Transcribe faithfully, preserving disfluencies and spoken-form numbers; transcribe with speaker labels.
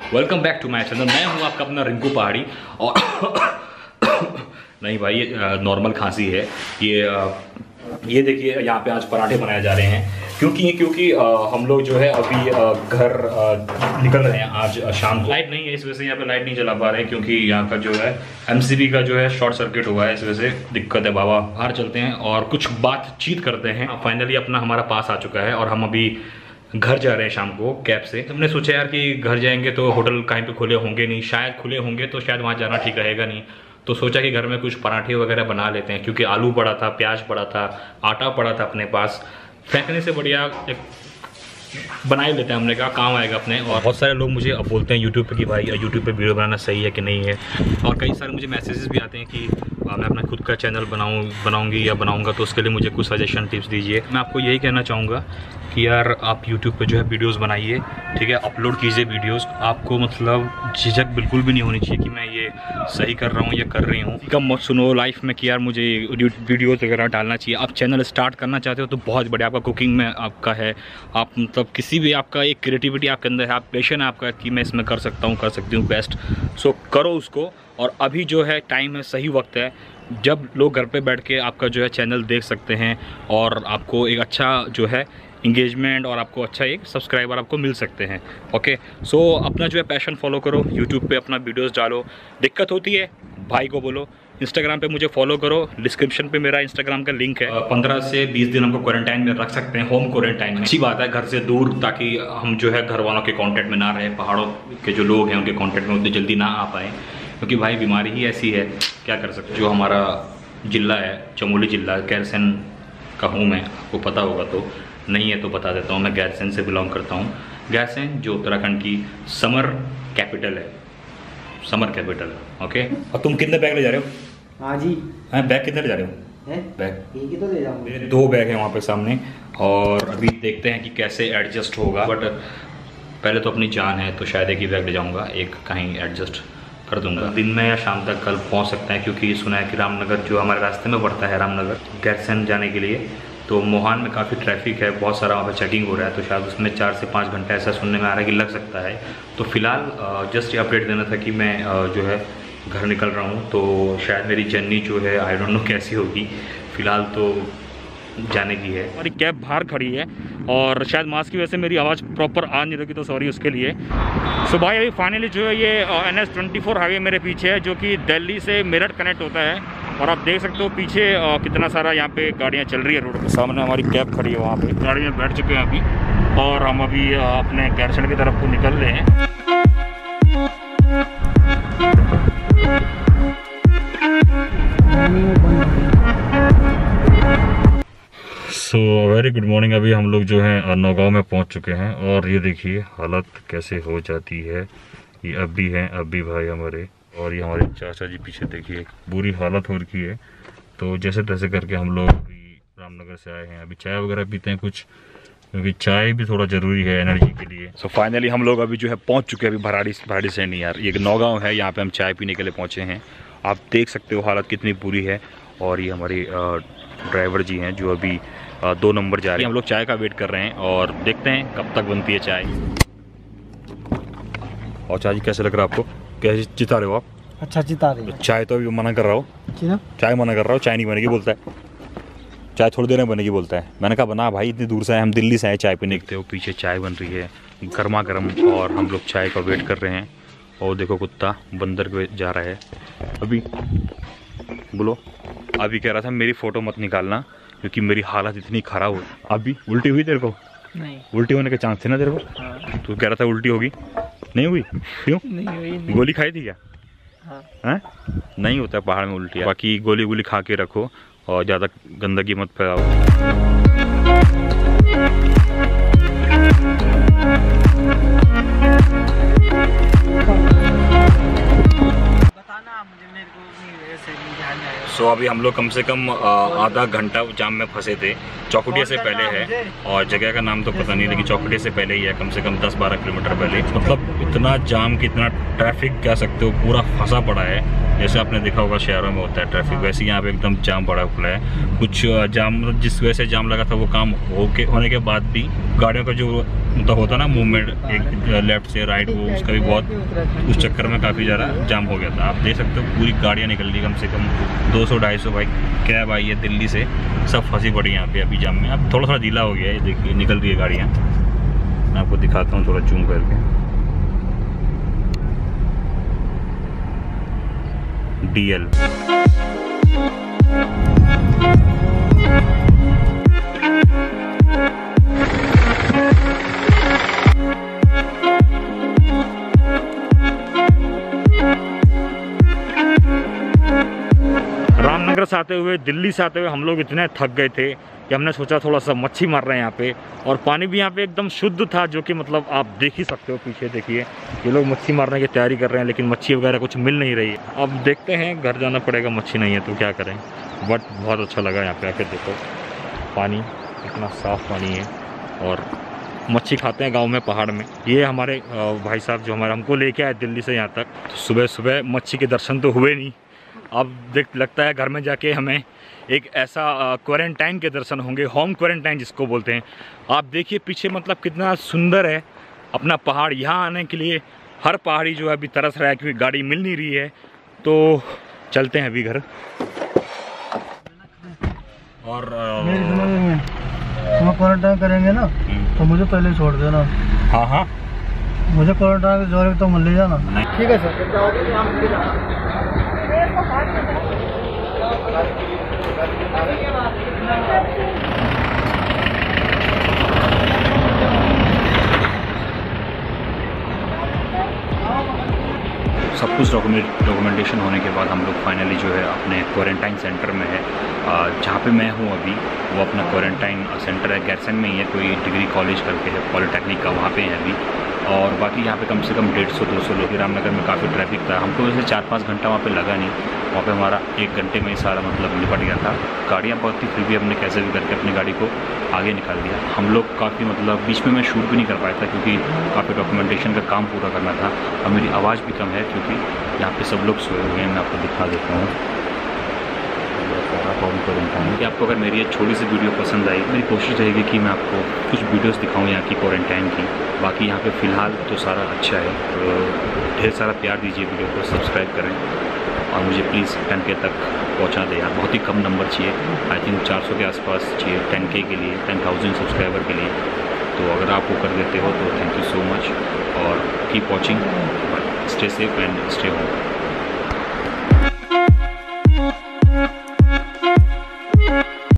Speaker 1: Welcome back to my channel. मैं हूं आपका अपना रिंकू पहाड़ी और नहीं भाई, ये नॉर्मल खांसी है। ये ये देखिए, यहाँ पे आज पराठे बनाए जा रहे हैं क्योंकि क्योंकि आ, हम लोग जो है अभी आ, घर आ, निकल रहे हैं आज शाम को। लाइट नहीं है, इस वजह से यहाँ पे लाइट नहीं चला पा रहे हैं क्योंकि यहाँ का जो है एमसीबी का जो है शॉर्ट सर्किट हुआ है, इस वजह से दिक्कत है। बाबा बाहर चलते हैं और कुछ बातचीत करते हैं। फाइनली अपना हमारा पास आ चुका है और हम अभी घर जा रहे हैं शाम को कैब से। हमने सोचा यार कि घर जाएंगे तो होटल कहीं पे खुले होंगे नहीं, शायद खुले होंगे तो शायद वहाँ जाना ठीक रहेगा नहीं। तो सोचा कि घर में कुछ पराठे वगैरह बना लेते हैं क्योंकि आलू पड़ा था, प्याज पड़ा था, आटा पड़ा था अपने पास। फेंकने से बढ़िया एक बना ही लेते हैं, हमने कहा काम आएगा अपने। और बहुत सारे लोग मुझे अब बोलते हैं यूट्यूब पे कि भाई यूट्यूब पे वीडियो बनाना सही है कि नहीं है, और कई सारे मुझे मैसेजेस भी आते हैं कि मैं अपना खुद का चैनल बनाऊँ बनाऊँगी या बनाऊँगा, तो उसके लिए मुझे कुछ सजेशन टिप्स दीजिए। मैं आपको यही कहना चाहूँगा कि यार आप यूट्यूब पे जो है वीडियोस बनाइए, ठीक है, अपलोड कीजिए वीडियोस। आपको मतलब झिझक बिल्कुल भी नहीं होनी चाहिए कि मैं ये सही कर रहा हूँ या कर रही हूँ। कम मत सुनो लाइफ में कि यार मुझे वीडियोस वगैरह डालना चाहिए। आप चैनल स्टार्ट करना चाहते हो तो बहुत बढ़िया, आपका कुकिंग में आपका है, आप मतलब किसी भी आपका एक क्रिएटिविटी आपके अंदर है, आप पैशन है आपका कि मैं इसमें कर सकता हूँ कर सकती हूँ बेस्ट, सो करो उसको। और अभी जो है टाइम है, सही वक्त है जब लोग घर पे बैठ के आपका जो है चैनल देख सकते हैं और आपको एक अच्छा जो है इंगेजमेंट और आपको अच्छा एक सब्सक्राइबर आपको मिल सकते हैं। ओके, सो अपना जो है पैशन फॉलो करो, यूट्यूब पे अपना वीडियोस डालो। दिक्कत होती है भाई को बोलो, इंस्टाग्राम पे मुझे फॉलो करो, डिस्क्रिप्शन पे मेरा इंस्टाग्राम का लिंक है। पंद्रह से बीस दिन हमको क्वारंटाइन में रख सकते हैं, होम क्वारंटाइन में। अच्छी बात है, घर से दूर, ताकि हम जो है घर वालों के कॉन्टेक्ट में ना रहे, पहाड़ों के जो लोग हैं उनके कॉन्टेक्ट में उतनी जल्दी ना आ पाएँ, क्योंकि भाई बीमारी ही ऐसी है, क्या कर सकते। जो हमारा ज़िला है चमोली ज़िला, गैरसैंण का हूँ मैं, आपको पता होगा, तो नहीं है तो बता देता हूँ। मैं गैरसैंण से बिलोंग करता हूँ। गैरसैंण जो उत्तराखंड की समर कैपिटल है, समर कैपिटल। ओके, और तुम कितने बैग ले जा रहे हो?
Speaker 2: हाँ जी।
Speaker 1: हाँ, बैग कितने ले जा रहे हो?
Speaker 2: है?
Speaker 1: बैग
Speaker 2: एक ही तो ले जाऊँगा।
Speaker 1: मेरे दो बैग हैं वहाँ पे सामने, और अभी देखते हैं कि कैसे एडजस्ट होगा। बट पहले तो अपनी जान है तो शायद एक ही बैग ले जाऊँगा, एक कहीं एडजस्ट कर दूंगा। दिन में या शाम तक कल पहुंच सकते हैं, क्योंकि सुना है कि रामनगर जो हमारे रास्ते में पड़ता है, रामनगर गैरसैंण जाने के लिए, तो मोहान में काफ़ी ट्रैफिक है, बहुत सारा वहाँ पे चेकिंग हो रहा है, तो शायद उसमें चार से पाँच घंटे ऐसा सुनने में आ रहा है कि लग सकता है। तो फिलहाल जस्ट ये अपडेट देना था कि मैं जो है घर निकल रहा हूँ, तो शायद मेरी जर्नी जो है आई डोंट नो कैसी होगी। फ़िलहाल तो जाने की है। हमारी कैब बाहर खड़ी है और शायद मास्क की वजह से मेरी आवाज़ प्रॉपर आ नहीं रही, तो सॉरी उसके लिए। सो भाई अभी फाइनली जो है ये N H twenty four highway मेरे पीछे है, जो कि दिल्ली से मेरठ कनेक्ट होता है, और आप देख सकते हो पीछे आ, कितना सारा यहाँ पे गाड़ियाँ चल रही है रोड के सामने। हमारी कैब खड़ी है वहाँ पे, गाड़ी में बैठ चुके हैं अभी, और हम अभी आ, अपने गैरसैंण की तरफ को निकल रहे हैं। So very good morning. अभी हम लोग जो है नौगांव में पहुंच चुके हैं, और ये देखिए हालत कैसे हो जाती है। ये अब भी हैं, अब भी भाई हमारे, और ये हमारे चाचा जी पीछे देखिए, बुरी हालत हो रखी है। तो जैसे तैसे करके हम लोग अभी रामनगर से आए हैं। अभी चाय वगैरह पीते हैं कुछ, क्योंकि चाय भी थोड़ा ज़रूरी है एनर्जी के लिए। सो so फाइनली हम लोग अभी जो है पहुँच चुके हैं, अभी भराड़ी भराड़ी से नहीं यार, ये नौगांव है, यहाँ पर हम चाय पीने के लिए पहुँचे हैं। आप देख सकते हो हालत कितनी बुरी है। और ये हमारी ड्राइवर जी हैं जो अभी दो नंबर जा रहे हैं। हम लोग चाय का वेट कर रहे हैं और देखते हैं कब तक बनती है चाय। और चाय जी कैसे लग रहा है आपको, कैसे चिता रहे हो आप?
Speaker 2: अच्छा चिता रहे हो।
Speaker 1: चाय तो अभी मना कर रहा हो, चाय मना कर रहा हो, चाय नहीं बनेगी बोलता है, चाय थोड़ी देर में बनेगी बोलता है। मैंने कहा बना भाई, इतनी दूर से आए हम, दिल्ली से आए चाय पीने। देखते हो पीछे चाय बन रही है गर्मा गर्म, और हम लोग चाय का वेट कर रहे हैं। और देखो कुत्ता बंदर पे जा रहा है। अभी बोलो, अभी कह रहा था मेरी फ़ोटो मत निकालना क्योंकि मेरी हालत इतनी ख़राब हो। अभी उल्टी हुई तेरे को?
Speaker 2: नहीं।
Speaker 1: उल्टी होने के चांस थे ना तेरे को? हाँ। तू कह रहा था उल्टी होगी, नहीं हुई? क्यों?
Speaker 2: नहीं हुई। नहीं।
Speaker 1: गोली खाई थी क्या?
Speaker 2: हाँ।
Speaker 1: हैं? नहीं होता पहाड़ में उल्टी। बाकी गोली गोली खा के रखो और ज़्यादा गंदगी मत फैलाओ। सो so, अभी हम लोग कम से कम आधा घंटा जाम में फंसे थे। चौखुटिया से पहले है, और जगह का नाम तो पता नहीं, लेकिन चौखुटिया से पहले ही है, कम से कम दस बारह किलोमीटर पहले। मतलब इतना जाम कि इतना ट्रैफिक कह सकते हो, पूरा फंसा पड़ा है। जैसे आपने देखा होगा शहरों में होता है ट्रैफिक, वैसे यहाँ पे एकदम जाम पड़ा खुला है। कुछ जाम मतलब जिस वजह से जाम लगा था वो काम हो के होने के बाद भी गाड़ियों का जो मतलब होता है ना मूवमेंट एक लेफ्ट से राइट, वो उसका भी बहुत उस चक्कर में काफ़ी ज़्यादा जाम हो गया था। आप देख सकते हो पूरी गाड़ियाँ निकल रही, कम से कम दो सौ ढाई सौ बाइक कैब आई है दिल्ली से, सब फंसी पड़ी यहाँ पे अभी जाम में। अब थोड़ा थोड़ा ढीला हो गया है, देखिए निकल रही है गाड़ियाँ। मैं आपको दिखाता हूँ थोड़ा जूम करके। डी एल रामनगर से आते हुए, दिल्ली से आते हुए हम लोग इतने थक गए थे कि हमने सोचा थोड़ा सा मच्छी मार रहे हैं यहाँ पे। और पानी भी यहाँ पे एकदम शुद्ध था, जो कि मतलब आप देख ही सकते हो, पीछे देखिए ये लोग मच्छी मारने की तैयारी कर रहे हैं, लेकिन मच्छी वगैरह कुछ मिल नहीं रही है। अब देखते हैं, घर जाना पड़ेगा, मच्छी नहीं है तो क्या करें। बट बहुत अच्छा लगा यहाँ पे आके, देखो पानी इतना साफ़ पानी है और मच्छी खाते हैं गांव में, पहाड़ में। ये हमारे भाई साहब जो हमारे हमको लेके आए दिल्ली से यहाँ तक, तो सुबह सुबह मच्छी के दर्शन तो हुए नहीं। अब देख लगता है घर में जाके हमें एक ऐसा क्वारंटाइन के दर्शन होंगे, होम क्वारंटाइन जिसको बोलते हैं। आप देखिए पीछे मतलब कितना सुंदर है अपना पहाड़। यहाँ आने के लिए हर पहाड़ी जो है अभी तरस रहा है, क्योंकि गाड़ी मिल नहीं रही है। तो चलते हैं अभी घर। और
Speaker 2: क्वारंटाइन करेंगे ना तो मुझे पहले छोड़ देना।
Speaker 1: हाँ हाँ,
Speaker 2: मुझे क्वारंटाइन की जरूरत तो मिल ले जाना। ठीक है सर।
Speaker 1: सब कुछ डॉक्यूमेंट डॉक्यूमेंटेशन होने के बाद हम लोग फाइनली जो है अपने क्वारंटाइन सेंटर में है। जहाँ पे मैं हूँ अभी वो अपना क्वारंटाइन सेंटर है, गैरसैंण में ही है, कोई डिग्री कॉलेज करके है, पॉलिटेक्निक का, वहाँ पे है अभी। और बाकी यहाँ पे कम से कम डेढ़ सौ दो सौ लोग। रामनगर में काफ़ी ट्रैफिक था, हमको वैसे चार पाँच घंटा वहाँ पे लगा नहीं, वहाँ पे हमारा एक घंटे में ही सारा मतलब निपट गया था। गाड़ियाँ बहुत थी, फिर भी हमने कैसे भी करके अपनी गाड़ी को आगे निकाल दिया। हम लोग काफ़ी मतलब बीच में मैं शूट भी नहीं कर पाया था, क्योंकि काफ़ी डॉक्यूमेंटेशन का काम पूरा करना था और मेरी आवाज़ भी कम है, क्योंकि यहाँ पे सब लोग सोए हुए हैं। मैं आपको दिखा देता हूँ होम क्वारंटाइन कि आपको अगर मेरी ये छोटी सी वीडियो पसंद आई, मेरी कोशिश रहेगी कि मैं आपको कुछ वीडियोस दिखाऊं यहाँ की क्वारंटाइन की। बाकी यहाँ पे फ़िलहाल तो सारा अच्छा है, तो ढेर सारा प्यार दीजिए, वीडियो को सब्सक्राइब करें और मुझे प्लीज़ टेन के तक पहुँचा दें यार। बहुत ही कम नंबर चाहिए, आई थिंक चार सौ के आसपास चाहिए टेन के के लिए, टेन थाउजेंड सब्सक्राइबर के लिए। तो अगर आप वो कर देते हो तो थैंक यू सो मच और keep watching, stay safe and stay home.